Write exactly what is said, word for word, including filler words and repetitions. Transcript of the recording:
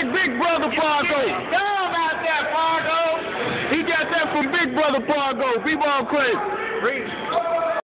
like Big Brother Fargo. Down out there, Fargo. He got that from Big Brother Fargo. B-Ball crazy. Read.